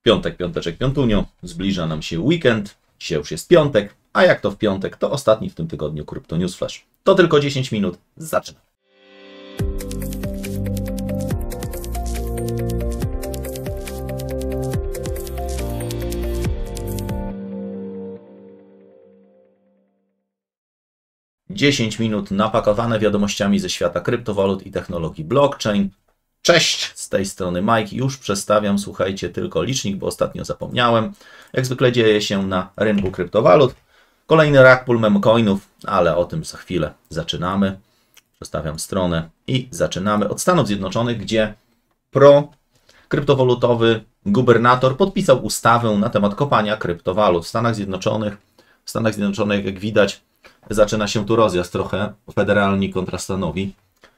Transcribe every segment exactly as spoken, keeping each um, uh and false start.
Piątek, piąteczek, piątunio. Zbliża nam się weekend. Dzisiaj już jest piątek. A jak to w piątek, to ostatni w tym tygodniu Crypto News Flash. To tylko dziesięć minut. Zaczynamy. dziesięć minut napakowane wiadomościami ze świata kryptowalut i technologii blockchain. Cześć, z tej strony Mike. Już przestawiam, słuchajcie, tylko licznik, bo ostatnio zapomniałem. Jak zwykle dzieje się na rynku kryptowalut. Kolejny rug pull memcoinów, ale o tym za chwilę. Zaczynamy. Przestawiam stronę i zaczynamy od Stanów Zjednoczonych, gdzie pro kryptowalutowy gubernator podpisał ustawę na temat kopania kryptowalut. W Stanach Zjednoczonych, w Stanach Zjednoczonych, jak widać, zaczyna się tu rozjazd trochę federalni kontra stanowi.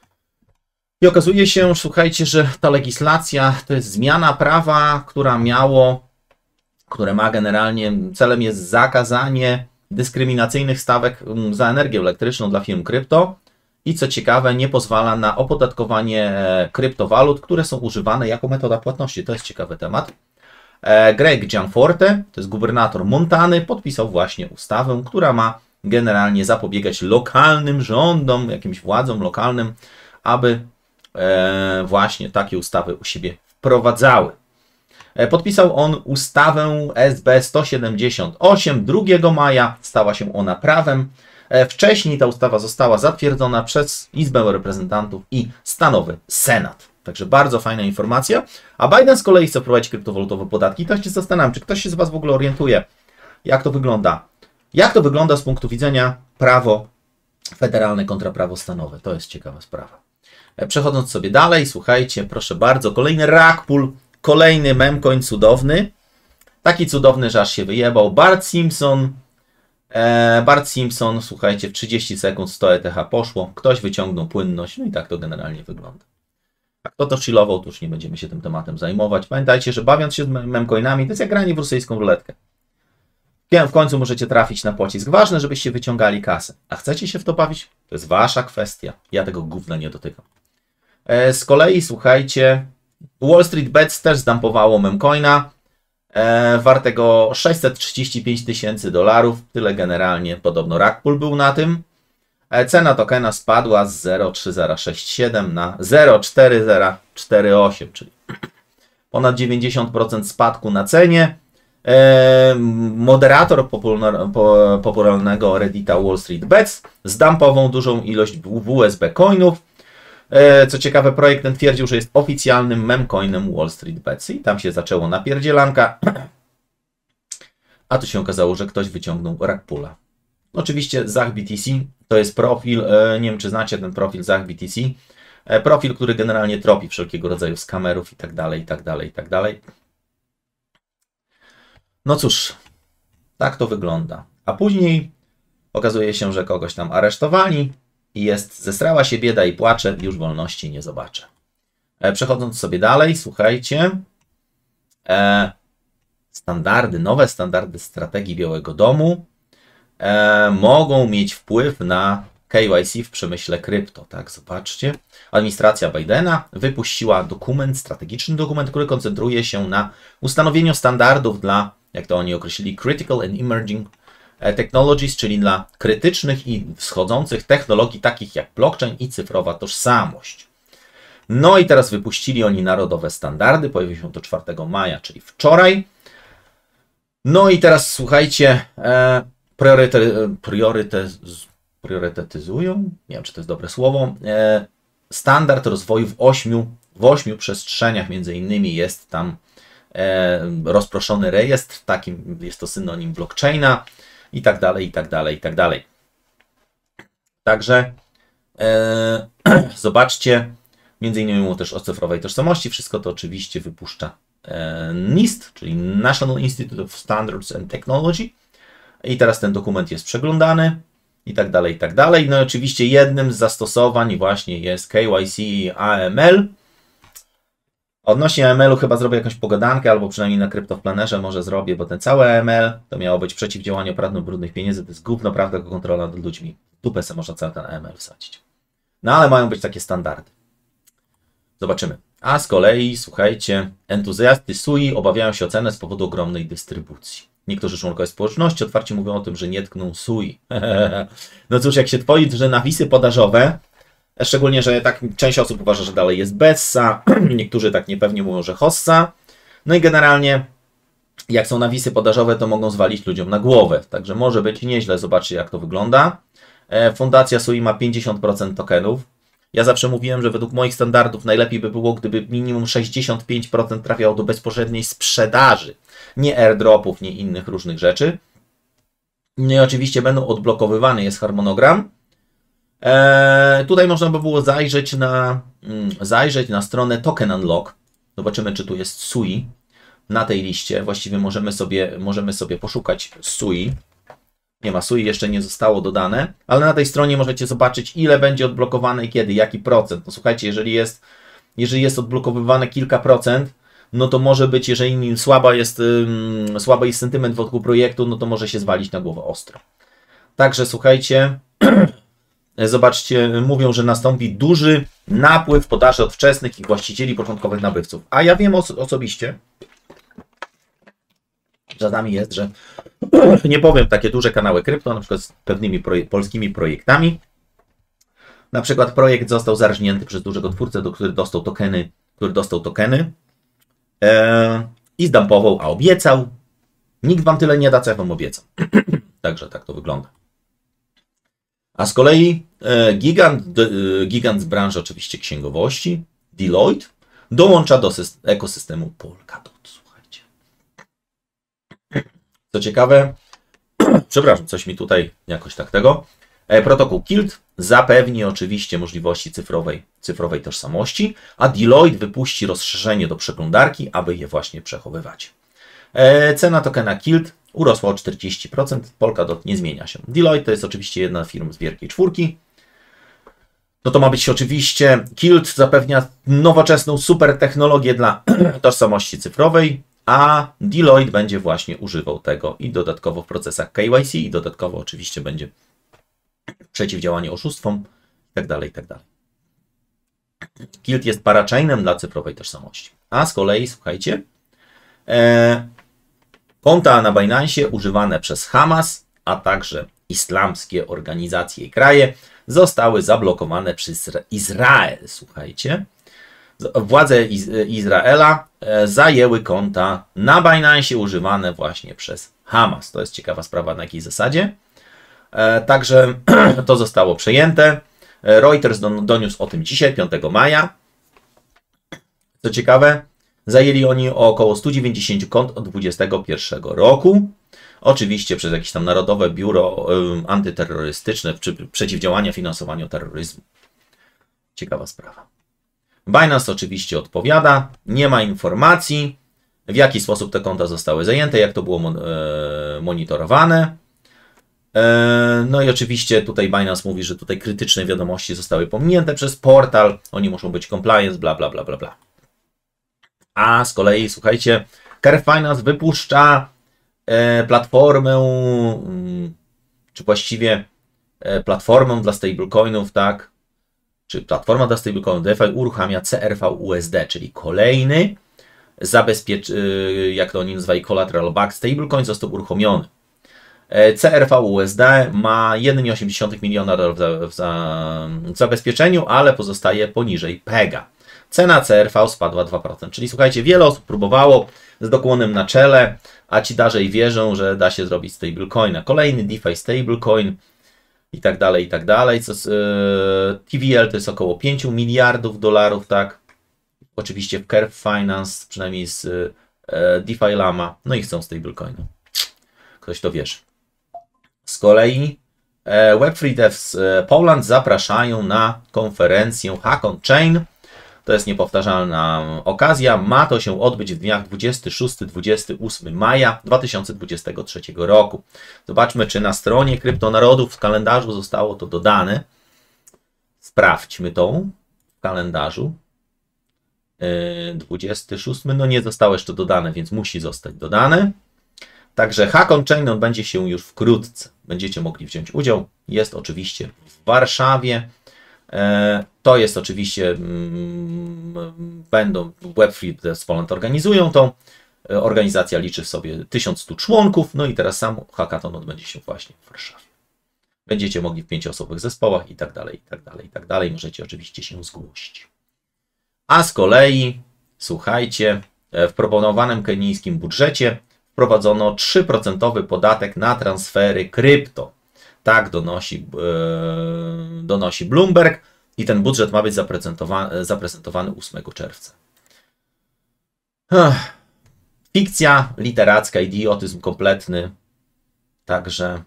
I okazuje się, słuchajcie, że ta legislacja to jest zmiana prawa, która miało, które ma generalnie, celem jest zakazanie dyskryminacyjnych stawek za energię elektryczną dla firm krypto i co ciekawe, nie pozwala na opodatkowanie kryptowalut, które są używane jako metoda płatności. To jest ciekawy temat. Greg Gianforte, to jest gubernator Montany, podpisał właśnie ustawę, która ma generalnie zapobiegać lokalnym rządom, jakimś władzom lokalnym, aby e, właśnie takie ustawy u siebie wprowadzały. E, podpisał on ustawę S B sto siedemdziesiąt osiem drugiego maja, stała się ona prawem. E, wcześniej ta ustawa została zatwierdzona przez Izbę Reprezentantów i stanowy Senat. Także bardzo fajna informacja. A Biden z kolei chce wprowadzić kryptowalutowe podatki. To się zastanawiam, czy ktoś się z Was w ogóle orientuje, jak to wygląda. Jak to wygląda z punktu widzenia prawo federalne kontra prawo stanowe? To jest ciekawa sprawa. Przechodząc sobie dalej, słuchajcie, proszę bardzo, kolejny rug pull, kolejny memcoin cudowny. Taki cudowny, że aż się wyjebał. Bart Simpson, e, Bart Simpson, słuchajcie, w trzydzieści sekund sto E T H poszło. Ktoś wyciągnął płynność, no i tak to generalnie wygląda. A kto to chillował, to już nie będziemy się tym tematem zajmować. Pamiętajcie, że bawiąc się z memcoinami, to jest jak granie w rosyjską ruletkę. W końcu możecie trafić na pocisk. Ważne, żebyście wyciągali kasę. A chcecie się w to bawić? To jest wasza kwestia. Ja tego gówna nie dotykam. E, z kolei, słuchajcie, Wall Street Bets też zdampowało memcoina e, wartego sześćset trzydzieści pięć tysięcy dolarów. Tyle generalnie podobno rug pull był na tym. E, cena tokena spadła z zero przecinek trzy zero sześć siedem na zero przecinek cztery zero cztery osiem, czyli ponad dziewięćdziesiąt procent spadku na cenie. Moderator popularnego Reddita Wall Street Bets zdampował dużą ilość W S B coinów. Co ciekawe, projekt ten twierdził, że jest oficjalnym memcoinem Wall Street Bets i tam się zaczęło napierdzielanka. A tu się okazało, że ktoś wyciągnął rug pulla. Oczywiście Zach B T C to jest profil, nie wiem czy znacie ten profil Zach B T C, profil, który generalnie tropi wszelkiego rodzaju skamerów i tak dalej, i tak dalej, i tak dalej. No cóż, tak to wygląda. A później okazuje się, że kogoś tam aresztowali i jest, zesrała się bieda i płacze, już wolności nie zobaczę. E, przechodząc sobie dalej, słuchajcie, e, standardy, nowe standardy strategii Białego Domu e, mogą mieć wpływ na K Y C w przemyśle krypto. Tak, zobaczcie. Administracja Bidena wypuściła dokument, strategiczny dokument, który koncentruje się na ustanowieniu standardów dla, jak to oni określili, Critical and Emerging Technologies, czyli dla krytycznych i wschodzących technologii takich jak blockchain i cyfrowa tożsamość. No i teraz wypuścili oni narodowe standardy, pojawiło się to czwartego maja, czyli wczoraj. No i teraz słuchajcie, e, prioryte, prioryte, priorytetyzują, nie wiem czy to jest dobre słowo, e, standard rozwoju w ośmiu, w ośmiu przestrzeniach, między innymi jest tam e, rozproszony rejestr, takim jest to synonim blockchaina i tak dalej, i tak dalej, i tak dalej. Także e, zobaczcie, między innymi też o cyfrowej tożsamości, wszystko to oczywiście wypuszcza e, NIST, czyli National Institute of Standards and Technology i teraz ten dokument jest przeglądany i tak dalej, i tak dalej. No i oczywiście jednym z zastosowań właśnie jest K Y C i A M L. Odnośnie A M L-u chyba zrobię jakąś pogadankę, albo przynajmniej na CryptoPlannerze może zrobię, bo ten cały A M L to miało być przeciwdziałanie praniu brudnych pieniędzy, to jest gówno, prawda, kontrola nad ludźmi. W dupę se można cały ten A M L wsadzić. No ale mają być takie standardy. Zobaczymy. A z kolei, słuchajcie, entuzjasty Sui obawiają się o cenę z powodu ogromnej dystrybucji. Niektórzy członkowie społeczności otwarcie mówią o tym, że nie tkną Sui. No cóż, jak się tworzy nawisy podażowe, szczególnie, że tak część osób uważa, że dalej jest Bessa, niektórzy tak niepewnie mówią, że Hossa. No i generalnie, jak są nawisy podażowe, to mogą zwalić ludziom na głowę. Także może być nieźle, zobaczcie jak to wygląda. Fundacja Sui ma pięćdziesiąt procent tokenów. Ja zawsze mówiłem, że według moich standardów najlepiej by było, gdyby minimum sześćdziesiąt pięć procent trafiało do bezpośredniej sprzedaży. Nie airdropów, nie innych różnych rzeczy. No i oczywiście będą odblokowywane, jest harmonogram. Eee, tutaj można by było zajrzeć na, mm, zajrzeć na stronę Token Unlock. Zobaczymy, czy tu jest Sui na tej liście. Właściwie możemy sobie, możemy sobie poszukać Sui. Nie ma Sui, jeszcze nie zostało dodane, ale na tej stronie możecie zobaczyć, ile będzie odblokowane i kiedy, jaki procent. No słuchajcie, jeżeli jest, jeżeli jest odblokowywane kilka procent, no to może być, jeżeli słaba jest, um, słaby jest sentyment wokół projektu, no to może się zwalić na głowę ostro. Także słuchajcie, zobaczcie, mówią, że nastąpi duży napływ podaży od wczesnych i właścicieli początkowych nabywców. A ja wiem oso osobiście, czasami jest, że nie powiem, takie duże kanały krypto, na przykład z pewnymi proje polskimi projektami. Na przykład projekt został zarżnięty przez dużego twórcę, do który dostał tokeny, który dostał tokeny e, i zdumpował, a obiecał. Nikt wam tyle nie da, co ja wam obiecam. Także tak to wygląda. A z kolei e, gigant, e, gigant z branży oczywiście księgowości, Deloitte, dołącza do ekosystemu Polkadot. Słuchajcie. Co ciekawe, przepraszam, coś mi tutaj jakoś tak tego. E, protokół Kilt zapewni oczywiście możliwości cyfrowej, cyfrowej tożsamości, a Deloitte wypuści rozszerzenie do przeglądarki, aby je właśnie przechowywać. E, cena tokena Kilt urosła o czterdzieści procent, Polkadot nie zmienia się. Deloitte to jest oczywiście jedna firma z wielkiej czwórki. No to ma być oczywiście, Kilt zapewnia nowoczesną super technologię dla tożsamości cyfrowej, a Deloitte będzie właśnie używał tego i dodatkowo w procesach K Y C i dodatkowo oczywiście będzie przeciwdziałanie oszustwom itd. itd. Kilt jest parachainem dla cyfrowej tożsamości. A z kolei, słuchajcie, e, konta na Binance używane przez Hamas, a także islamskie organizacje i kraje zostały zablokowane przez Izrael. Słuchajcie, władze Iz Izraela zajęły konta na Binance używane właśnie przez Hamas. To jest ciekawa sprawa, na jakiej zasadzie. E, także to zostało przejęte. Reuters don doniósł o tym dzisiaj, piątego maja. Co ciekawe, zajęli oni około sto dziewięćdziesiąt kont od dwudziestego pierwszego roku. Oczywiście przez jakieś tam Narodowe Biuro y, Antyterrorystyczne czy Przeciwdziałania Finansowaniu Terroryzmu. Ciekawa sprawa. Binance oczywiście odpowiada, nie ma informacji, w jaki sposób te konta zostały zajęte, jak to było mon e, monitorowane. E, no i oczywiście tutaj Binance mówi, że tutaj krytyczne wiadomości zostały pominięte przez portal, oni muszą być compliance, bla bla bla bla bla. A z kolei, słuchajcie, Curve Finance wypuszcza e, platformę, mm, czy właściwie e, platformę dla stablecoinów, tak? Czy platforma dla stablecoinów DeFi uruchamia C R V U S D, czyli kolejny zabezpiecz, jak to oni nazwali, collateral backed stablecoin został uruchomiony. C R V U S D ma jeden przecinek osiem miliona dolarów w, za, w zabezpieczeniu, ale pozostaje poniżej Pega. Cena C R V spadła dwa procent, czyli słuchajcie, wiele osób próbowało z dokłonem na czele, a ci dalej wierzą, że da się zrobić stablecoina. Kolejny DeFi stablecoin i tak dalej, i tak dalej. Co, yy, T V L to jest około pięć miliardów dolarów, tak? Oczywiście w Curve Finance, przynajmniej z yy, DeFi Lama, no i chcą stablecoina. Ktoś to wierzy. Z kolei e, Web trzy Devs Poland zapraszają na konferencję Hack on Chain. To jest niepowtarzalna okazja. Ma to się odbyć w dniach dwudziestego szóstego do dwudziestego ósmego maja dwa tysiące dwudziestego trzeciego roku. Zobaczmy, czy na stronie Kryptonarodów w kalendarzu zostało to dodane. Sprawdźmy to w kalendarzu. dwudziestego szóstego, no nie zostało jeszcze dodane, więc musi zostać dodane. Także Hack on Chain odbędzie się już wkrótce. Będziecie mogli wziąć udział. Jest oczywiście w Warszawie. To jest oczywiście, mm, będą Web3 Devs Poland organizują tą. Organizacja liczy w sobie tysiąc stu członków, no i teraz sam hackathon odbędzie się właśnie w Warszawie. Będziecie mogli w pięcioosobowych zespołach i tak dalej, i tak dalej, i tak dalej. Możecie oczywiście się zgłosić. A z kolei, słuchajcie, w proponowanym kenijskim budżecie wprowadzono trzy procent podatek na transfery krypto. Tak donosi, yy, donosi Bloomberg i ten budżet ma być zaprezentowany, zaprezentowany ósmego czerwca. Ech. Fikcja literacka, idiotyzm kompletny. Także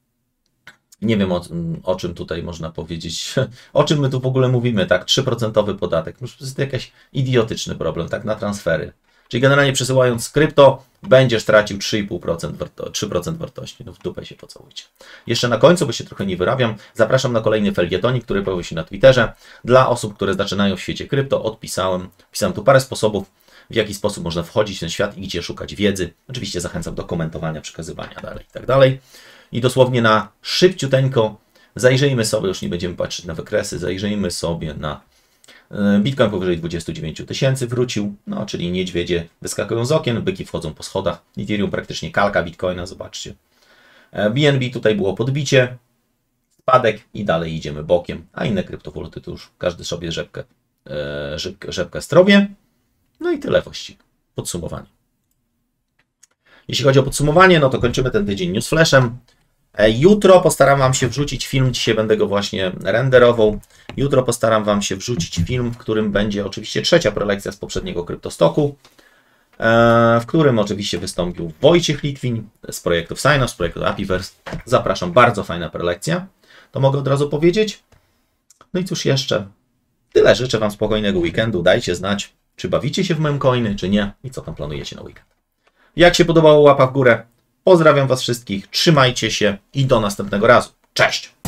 nie wiem o, o czym tutaj można powiedzieć. O czym my tu w ogóle mówimy, tak? trzy procent podatek. To jest jakiś idiotyczny problem, tak? Na transfery. Czyli generalnie przesyłając krypto, będziesz tracił trzy i pół procent warto trzy procent wartości. No w dupę się pocałujcie. Jeszcze na końcu, bo się trochę nie wyrabiam, zapraszam na kolejny felietonik, który pojawił się na Twitterze. Dla osób, które zaczynają w świecie krypto, odpisałem. Pisałem tu parę sposobów, w jaki sposób można wchodzić w ten świat i gdzie szukać wiedzy. Oczywiście zachęcam do komentowania, przekazywania dalej i tak dalej. I dosłownie na szybciuteńko zajrzyjmy sobie, już nie będziemy patrzeć na wykresy, zajrzyjmy sobie na Bitcoin powyżej dwudziestu dziewięciu tysięcy wrócił, no czyli niedźwiedzie wyskakują z okien, byki wchodzą po schodach. Ethereum praktycznie kalka Bitcoina, zobaczcie. B N B tutaj było podbicie, spadek i dalej idziemy bokiem, a inne kryptowaluty to już każdy sobie rzepkę, rzepkę, rzepkę strobie. No i tyle właściwie. Podsumowanie. Jeśli chodzi o podsumowanie, no to kończymy ten tydzień newsflashem. Jutro postaram Wam się wrzucić film, dzisiaj będę go właśnie renderował. Jutro postaram Wam się wrzucić film, w którym będzie oczywiście trzecia prelekcja z poprzedniego Kryptostoku, w którym oczywiście wystąpił Wojciech Litwin z projektu Synos, z projektu Apiverse. Zapraszam, bardzo fajna prelekcja, to mogę od razu powiedzieć. No i cóż jeszcze, tyle. Życzę Wam spokojnego weekendu, dajcie znać, czy bawicie się w memcoiny, czy nie i co tam planujecie na weekend. Jak się podobało, łapa w górę. Pozdrawiam Was wszystkich, trzymajcie się i do następnego razu. Cześć!